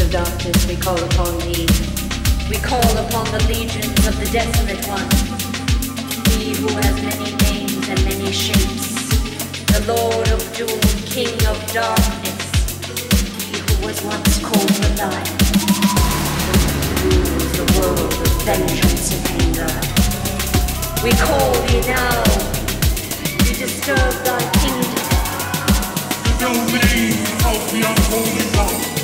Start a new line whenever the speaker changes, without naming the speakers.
of darkness, we call upon thee. We call upon the legions of the desolate one. He who has many names and many shapes. The Lord of doom, King of darkness. He who was once called the Lion. Who rules the world of vengeance and anger. We call thee now. We disturb thy kingdom.
The domain of the unholy one.